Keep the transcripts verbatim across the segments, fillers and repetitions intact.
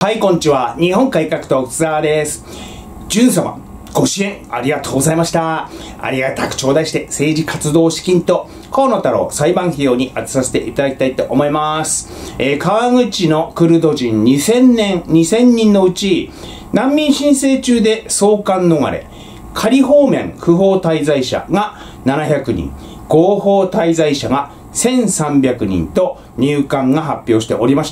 はい、こんにちは。日本改革党、津沢です。じゅん様、ご支援ありがとうございました。ありがたく頂戴して政治活動資金と河野太郎裁判費用に充てさせていただきたいと思います。えー、川口のクルド人にせんねん、にせんにんのうち難民申請中で送還逃れ、仮放免不法滞在者がななひゃくにん、合法滞在者がせんさんびゃくにんと入管が発表しておりました。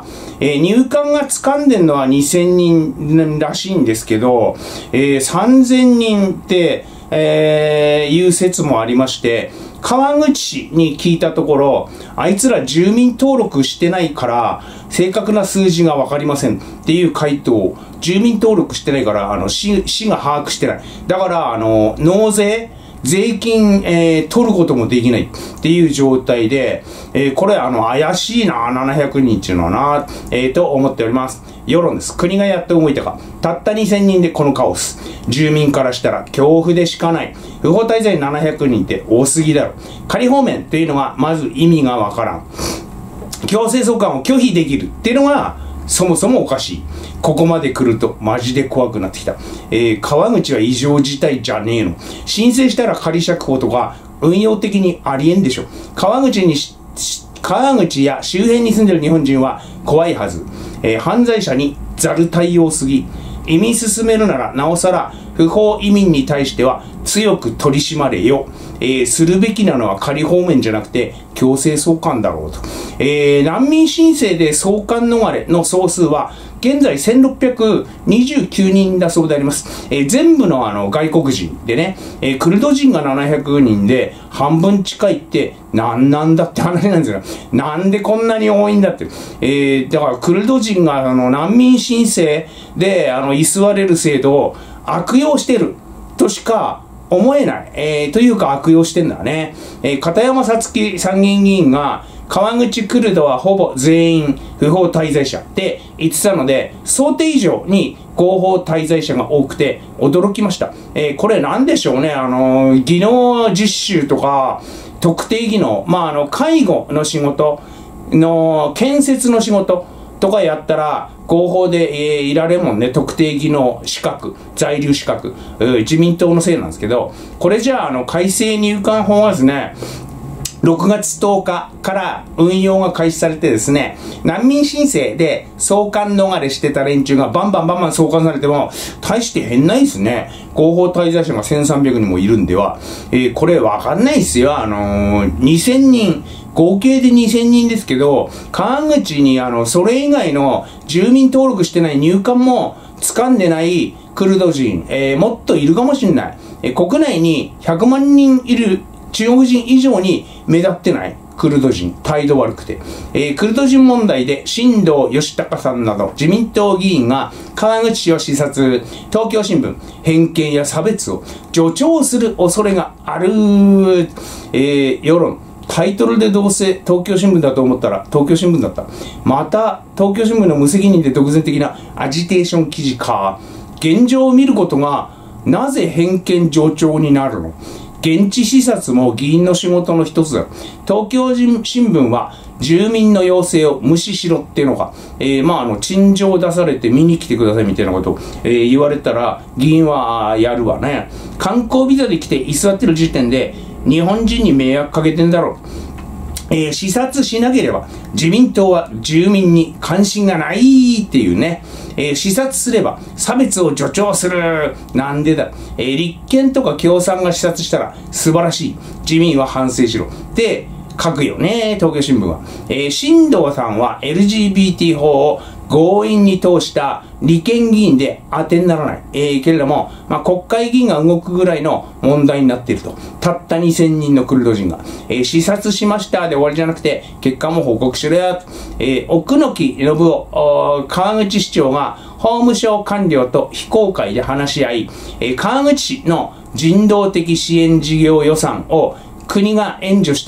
えー、入管が掴んでるのはにせんにんらしいんですけど、えー、さんぜんにんって、えー、いう説もありまして、川口市に聞いたところ、あいつら住民登録してないから正確な数字がわかりませんっていう回答。住民登録してないからあの 市, 市が把握してない。だからあの納税税金、えー、取ることもできないっていう状態で、えー、これあの怪しいな、ななひゃくにんっていうのはな、えー、と思っております。世論です。国がやって動いたか。たったにせんにんでこのカオス。住民からしたら恐怖でしかない。不法滞在ななひゃくにんって多すぎだろ。仮放免っていうのがまず意味がわからん。強制送還を拒否できるっていうのがそもそもおかしい。ここまで来るとマジで怖くなってきた。えー、川口は異常事態じゃねえの。申請したら仮釈放とか運用的にありえんでしょ。川口に川口や周辺に住んでる日本人は怖いはず。えー、犯罪者にざる対応すぎ。移民進めるならなおさら不法移民に対しては強く取り締まれよ。えー、するべきなのは仮放免じゃなくて強制送還だろうと。えー、難民申請で送還逃れの総数は現在せんろっぴゃくにじゅうきゅうにんだそうであります。えー、全部のあの外国人でね、えー、クルド人がななひゃくにんで半分近いって何なんだって話なんですよ。なんでこんなに多いんだって。えー、だからクルド人があの難民申請であの居座れる制度を悪用してるとしか思えない。えー、というか悪用してんだね。えー、片山さつき参議院議員が川口クルドはほぼ全員不法滞在者って言ってたので、想定以上に合法滞在者が多くて驚きました。えー、これなんでしょうね。あのー、技能実習とか特定技能、まあ、あの介護の仕事の建設の仕事とかやったら合法で、えー、いられんもんね。特定技能資格、在留資格、自民党のせいなんですけど、これじゃあ、あの改正入管法はですね、ろくがつとおかから運用が開始されてですね、難民申請で送還逃れしてた連中がバンバンバンバン送還されても大して変ないですね。合法滞在者がせんさんびゃくにんもいるんでは、えー、これわかんないですよ。あのー、にせんにん、合計でにせんにんですけど、川口にあのそれ以外の住民登録してない入管も掴んでないクルド人、えー、もっといるかもしれない。えー、国内にひゃくまんにんいる中国人以上に目立ってないクルド人、態度悪くて、えー、クルド人問題で新藤義孝さんなど自民党議員が川口市を視察。東京新聞、偏見や差別を助長する恐れがある。えー、世論、タイトルでどうせ東京新聞だと思ったら東京新聞だった。また東京新聞の無責任で独善的なアジテーション記事か。現状を見ることがなぜ偏見助長になるの。現地視察も議員の仕事の一つだ。東京新聞は住民の要請を無視しろっていうのが、えー、まああの陳情を出されて見に来てくださいみたいなことを、えー、言われたら議員はやるわね。観光ビザで来て居座ってる時点で日本人に迷惑かけてんだろう。えー、視察しなければ自民党は住民に関心がないっていうね。えー、視察すれば差別を助長する。なんでだ。えー、立憲とか共産が視察したら素晴らしい。自民は反省しろ。って書くよね、東京新聞は。えー、新藤さんは エルジービーティー 法を強引に通した利権議員で当てにならない。えー、けれども、まあ、国会議員が動くぐらいの問題になっていると。たったにせんにんのクルド人が。えー、視察しましたで終わりじゃなくて、結果も報告しろよ。えー、奥野木信夫、川口市長が法務省官僚と非公開で話し合い、えー、川口市の人道的支援事業予算を国が援助して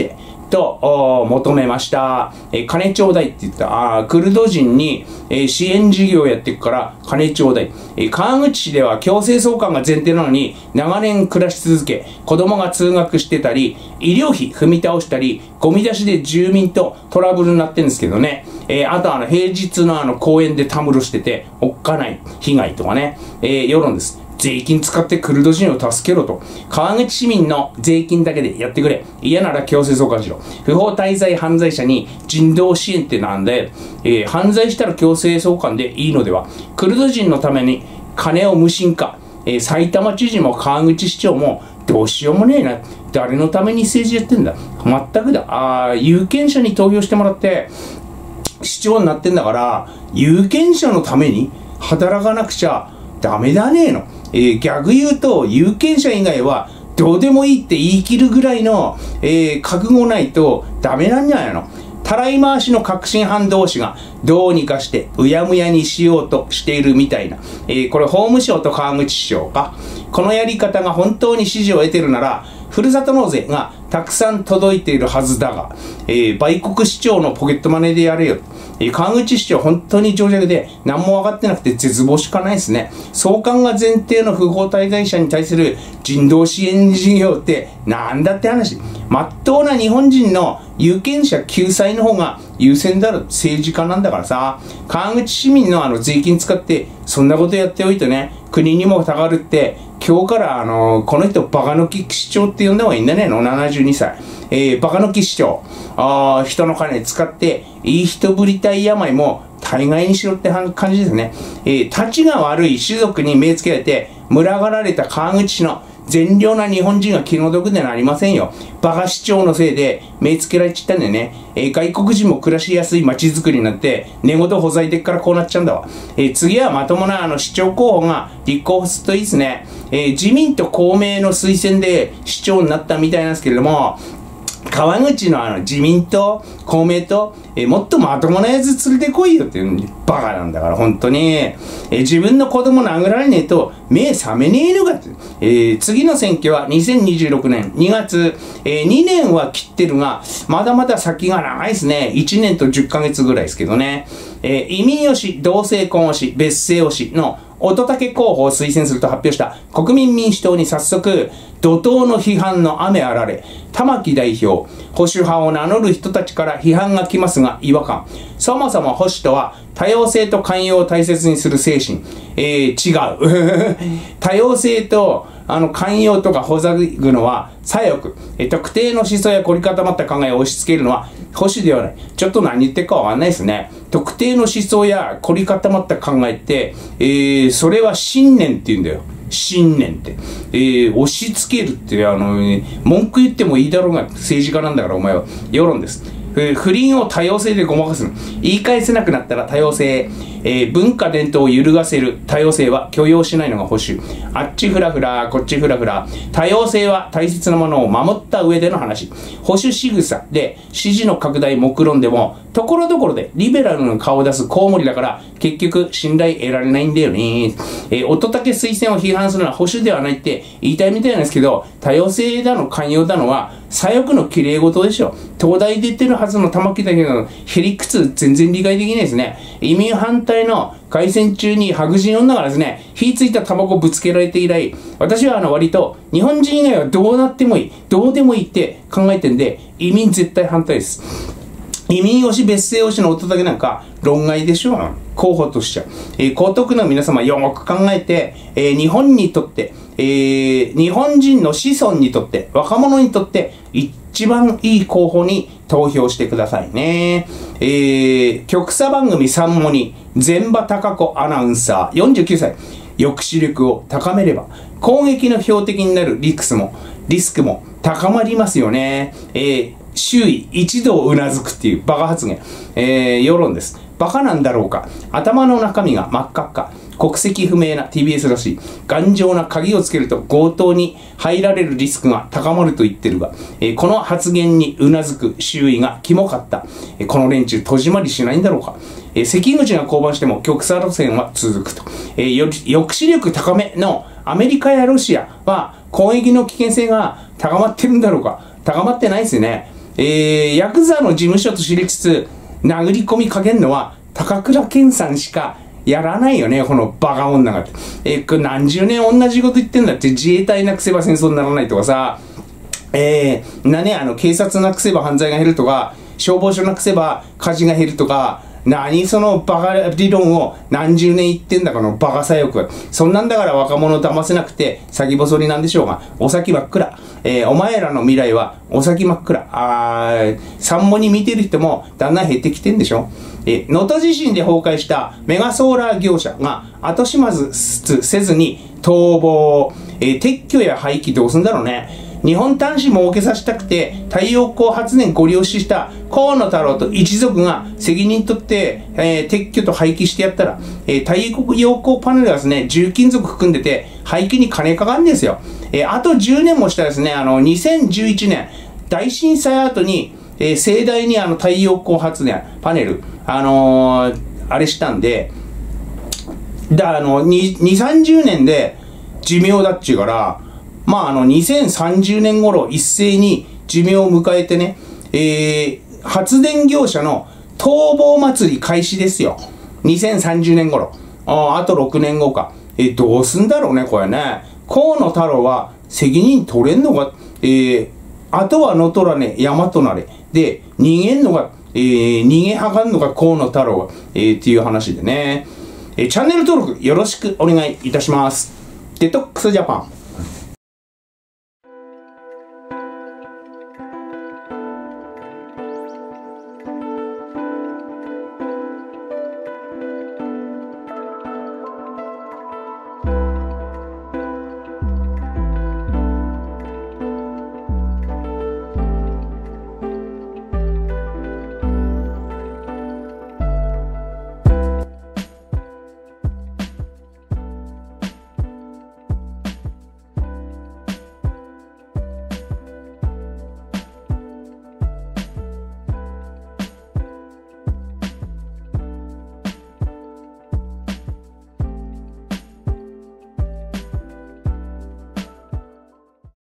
と求めました。えー、金ちょうだいって言った。あクルド人に、えー、支援事業をやっていくから金ちょうだい。えー、川口市では強制送還が前提なのに長年暮らし続け、子供が通学してたり、医療費踏み倒したり、ゴミ出しで住民とトラブルになってるんですけどね。えー、あとあの平日のあの公園でたむろしてておっかない被害とかね、えー、世論です。税金使ってクルド人を助けろと。川口市民の税金だけでやってくれ。嫌なら強制送還しろ。不法滞在犯罪者に人道支援ってなんで、えー、犯罪したら強制送還でいいのでは。クルド人のために金を無心化。えー、埼玉知事も川口市長もどうしようもねえな。誰のために政治やってんだ。全くだ。あ有権者に投票してもらって市長になってんだから、有権者のために働かなくちゃダメだねえの。えー、逆言うと、有権者以外はどうでもいいって言い切るぐらいの、えー、覚悟ないとダメなんじゃないの。たらい回しの確信犯同士がどうにかしてうやむやにしようとしているみたいな。えー、これ法務省と川口市長か。このやり方が本当に支持を得てるなら、ふるさと納税がたくさん届いているはずだが、えー、売国市長のポケットマネーでやれよ。えー、川口市長本当に情弱で何も分かってなくて絶望しかないですね。送還が前提の不法滞在者に対する人道支援事業ってなんだって話。まっとうな日本人の有権者救済の方が優先だろ。政治家なんだからさ。川口市民のあの税金使ってそんなことやっておいてね、国にもたがるって、今日からあのこの人バカ抜き市長って呼んだ方がいいんだねのななじゅうにさい、えー、バカ抜き市長。あ人の金使っていい人ぶりたい病も大概にしろって感じですね。えー、立ちが悪い種族に目つけられて群がられた川口市の善良な日本人が気の毒でなりませんよ。バカ市長のせいで目つけられちったんだよね。えー、外国人も暮らしやすい街づくりになって寝言ほざいてっからこうなっちゃうんだわ。えー、次はまともなあの市長候補が立候補するといいですね。えー、自民と公明の推薦で市長になったみたいなんですけれども、川口のあの自民党、公明党、えー、もっとまともなやつ連れてこいよっていうバカなんだから本当に、えー、自分の子供殴られねえと目覚めねえのかって、えー、次の選挙はにせんにじゅうろくねんにがつ、えー、にねんは切ってるがまだまだ先が長いですね。いちねんとじゅっかげつぐらいですけどね。えー、移民推し、同性婚推し、別姓推しの乙武候補を推薦すると発表した国民民主党に早速怒涛の批判の雨あられ。玉木代表、保守派を名乗る人たちから批判が来ますが違和感。そもそも保守とは多様性と寛容を大切にする精神。えー、違う。多様性とあの寛容とかほざぐのは左翼。え特定の思想や凝り固まった考えを押し付けるのは保守ではない。ちょっと何言ってるかわかんないですね。特定の思想や凝り固まった考えって、えー、それは信念って言うんだよ。信念って、えー、押し付けるってあの、ね、文句言ってもいいだろうが政治家なんだからお前は。世論です。えー、不倫を多様性でごまかすの。言い返せなくなったら多様性、えー、文化伝統を揺るがせる多様性は許容しないのが保守。あっちふらふらこっちふらふら。多様性は大切なものを守った上での話。保守仕草で支持の拡大目論んでもところどころでリベラルの顔を出すコウモリだから結局信頼得られないんだよね。えー、乙武推薦を批判するのは保守ではないって言いたいみたいなんですけど、多様性だの寛容だのは左翼の綺麗事でしょ。東大出てるはずの玉木だけどへりくつ全然理解できないですね。移民反対の凱旋中に白人女がですね火ついたタバコぶつけられて以来、私はあの割と日本人以外はどうなってもいいどうでもいいって考えてんで移民絶対反対です。移民推し別姓推しの乙武なんか論外でしょう。候補としちゃう、えー、江東区の皆様よく考えて、えー、日本にとって、えー、日本人の子孫にとって若者にとって一番いい候補に投票してくださいね。えー、局差番組さんモニ膳場貴子アナウンサーよんじゅうきゅうさい。抑止力を高めれば攻撃の標的になるリスクもリスクも高まりますよね。えー、周囲一同うなずくっていうバカ発言、えー、世論です。バカなんだろうか。頭の中身が真っ赤っか。国籍不明な ティービーエス らしい。頑丈な鍵をつけると強盗に入られるリスクが高まると言ってるが、えー、この発言にうなずく周囲がキモかった。えー、この連中戸締まりしないんだろうか。えー、関口が降板しても極左路線は続くと。えー、抑止力高めのアメリカやロシアは攻撃の危険性が高まってるんだろうか。高まってないですよね。 えー、ヤクザの事務所と知りつつ、殴り込みかけんのは、高倉健さんしかやらないよね、このバカ女がって。えー、何十年同じこと言ってんだって、自衛隊なくせば戦争にならないとかさ、えー、なね、あの、警察なくせば犯罪が減るとか、消防署なくせば火事が減るとか、何そのバカ理論を何十年言ってんだこのバカ左翼。そんなんだから若者を騙せなくて先細りなんでしょうが、お先真っ暗。えー、お前らの未来はお先真っ暗。あー、三模に見てる人もだんだん減ってきてんでしょ。えー、能登地震で崩壊したメガソーラー業者が後始末せずに逃亡。えー、撤去や廃棄どうすんだろうね。日本端子儲けさせたくて太陽光発電ご利用しした河野太郎と一族が責任取って、えー、撤去と廃棄してやったら、えー、太陽光パネルはですね、重金属含んでて廃棄に金かかるんですよ。えー、あとじゅうねんもしたらですね、あのにせんじゅういちねん大震災後に、えー、盛大にあの太陽光発電パネル、あのー、あれしたんで、だあのにじゅう、さんじゅうねんで寿命だっちゅうから、まあ、あの、にせんさんじゅうねん頃一斉に寿命を迎えてね、えー、発電業者の逃亡祭り開始ですよ。にせんさんじゅうねん頃。あ, あとろくねんごか。えー、どうすんだろうね、これね。河野太郎は責任取れんのか、えー、あとは野取らね、山となれ。で、逃げんのが、えー、逃げはがんのが河野太郎が、えー、っていう話でね。えー、チャンネル登録よろしくお願いいたします。デトックスジャパン。